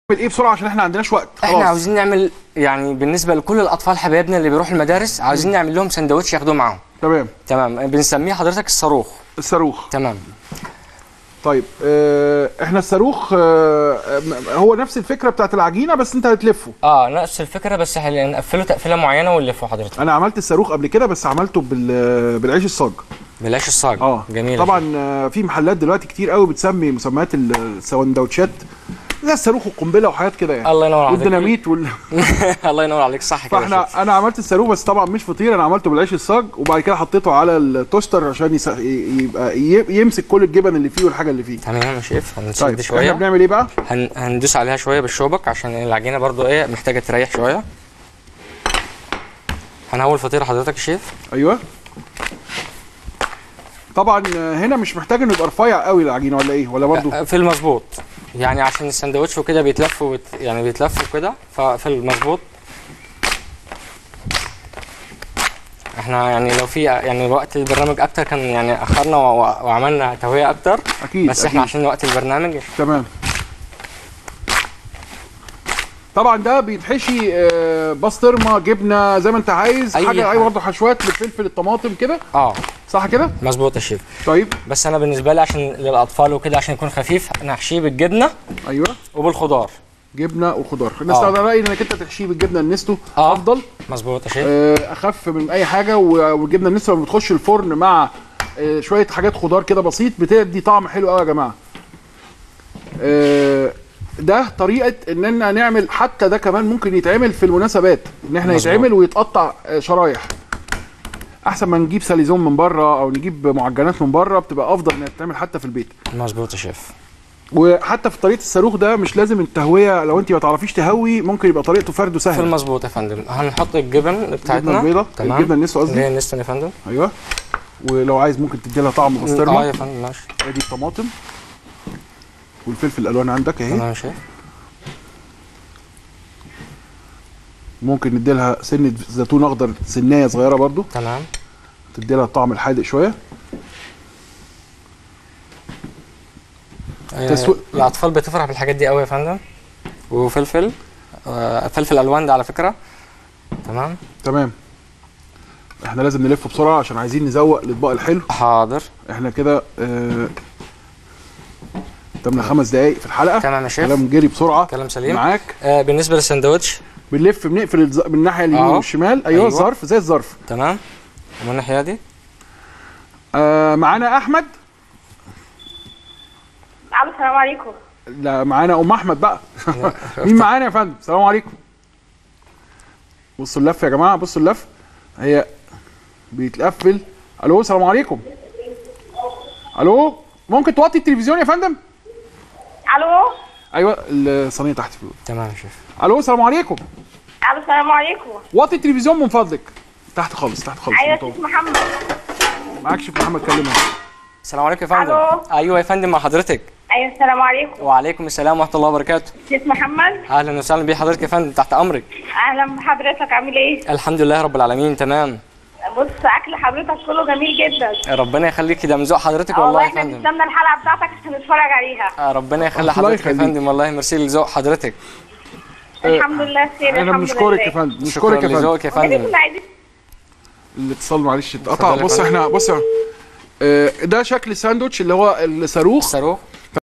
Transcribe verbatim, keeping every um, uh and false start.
ايه بسرعه عشان احنا عندناش وقت خلاص. احنا عاوزين نعمل يعني بالنسبه لكل الاطفال حبايبنا اللي بيروحوا المدارس، عاوزين نعمل لهم سندوتش ياخدوه معاهم. تمام تمام، بنسميه حضرتك الصاروخ. الصاروخ تمام. طيب اه احنا الصاروخ اه هو نفس الفكره بتاعت العجينه بس انت هتلفه. اه نفس الفكره بس هنقفله تقفيله معينه ونلفه حضرتك. انا عملت الصاروخ قبل كده بس عملته بال بالعيش الصاج. بالعيش الصاج. اه جميل. طبعا آه في محلات دلوقتي كتير قوي بتسمي مسميات السندوتشات زي الصاروخ والقنبله وحاجات كده يعني. الله ينور عليك. والديناميت وال الله ينور عليك، صح كده. فاحنا انا عملت الصاروخ بس طبعا مش فطير، انا عملته بالعيش الصاج وبعد كده حطيته على التوستر عشان يس... يبقى يمسك كل الجبن اللي فيه والحاجه اللي فيه. تمام يا شيف. هنشد طيب شويه. احنا بنعمل ايه بقى؟ هن... هندوس عليها شويه بالشوبك عشان العجينه برضو ايه محتاجه تريح شويه. هنهول فطيره حضرتك يا شيف. ايوه طبعا هنا مش محتاج انه يبقى رفيع قوي العجينه ولا ايه ولا برضو؟ في المظبوط يعني عشان السندوتش وكده بيتلف وبت... يعني بيتلف وكده ففي المظبوط. احنا يعني لو في يعني وقت البرنامج اكتر كان يعني اخرنا و... وعملنا تهويه اكتر. اكيد بس أكيد. احنا عشان وقت البرنامج. تمام. طبعا ده بيتحشي بسطرمه جبنه زي ما انت عايز، أي حاجه حاجه اي برضه حشوات بالفلفل الطماطم كده. اه صح كده؟ مظبوط يا شيف. طيب بس انا بالنسبه لي عشان للاطفال وكده عشان يكون خفيف انا هحشيه بالجبنه. ايوه وبالخضار. جبنه وخضار. الناس على رايي انك انت تحشيه بالجبنه النستو آه. افضل. مظبوط يا شيف. اخف من اي حاجه، والجبنه النستو لما بتخش الفرن مع شويه حاجات خضار كده بسيط بتدي طعم حلو قوي يا جماعه. ده طريقه اننا نعمل، حتى ده كمان ممكن يتعمل في المناسبات ان احنا مزبوط. يتعمل ويتقطع شرايح احسن ما نجيب ساليزون من بره او نجيب معجنات من بره، بتبقى افضل انها تتعمل حتى في البيت. مظبوط يا شيف. وحتى في طريقه الصاروخ ده مش لازم التهويه، لو انت ما تعرفيش تهوي ممكن يبقى طريقته فرده سهله. في المظبوط يا فندم. هنحط الجبن بتاعتنا الجبنه البيضاء، الجبنه النستو قصدي، اللي هي النستو يا فندم. ايوه. ولو عايز ممكن تدي لها طعم بسطرمه. اه يا فندم ماشي. ادي الطماطم والفلفل الالوان عندك اهي. تمام يا شيف. ممكن ندي لها سنه زيتون اخضر سنايه صغيره برضو. تمام. تدي لها الطعم الحادق شويه. آه تسو... الاطفال بتفرح بالحاجات دي قوي يا فندم. وفلفل آه فلفل الوان ده على فكره. تمام تمام. احنا لازم نلف بسرعه عشان عايزين نزوق الاطباق الحلو. حاضر. احنا كده آه قدامنا خمس دقايق في الحلقه. تمام يا شيف. كلام جري بسرعه. كلام سليم معاك. آه بالنسبه للساندوتش بنلف بنقفل الز... من الناحيه اليمين أوه. والشمال. ايوه الظرف زي الظرف. تمام. ومن الناحيه دي آه معانا احمد. الو السلام عليكم. لا معانا ام احمد بقى. مين معانا يا فندم؟ السلام عليكم. بصوا اللف يا جماعه، بصوا اللف هي بيتقفل. الو السلام عليكم. الو ممكن توطي التلفزيون يا فندم؟ الو ايوه الصينيه تحت في. تمام يا شيف. الو السلام عليكم. الو السلام عليكم. وطي التلفزيون من فضلك. تحت خالص تحت خالص. ايوه شيف محمد. معاك شيف محمد، كلمه. السلام عليكم يا فندم. الو. ايوه يا فندم مع حضرتك. ايوه السلام عليكم. وعليكم السلام ورحمه الله وبركاته. شيف محمد. اهلا وسهلا بيه حضرتك يا فندم، تحت امرك. اهلا بحضرتك، عامل ايه؟ الحمد لله رب العالمين تمام. بص اكل حضرتك كله جميل جدا. ربنا يخليك، ده من ذوق حضرتك والله يا فندم. احنا بنستنى الحلقه بتاعتك عشان نتفرج عليها. ربنا يخلي حضرتك يا فندم، والله ميرسي لذوق حضرتك. الحمد لله خير. احنا الحمد بنشكرك يا فندم، بنشكرك يا فندم. لذوقك يا فندم. الاتصال معلش اتقطع. بص احنا بص اه ده شكل الساندوتش اللي هو الصاروخ. الصاروخ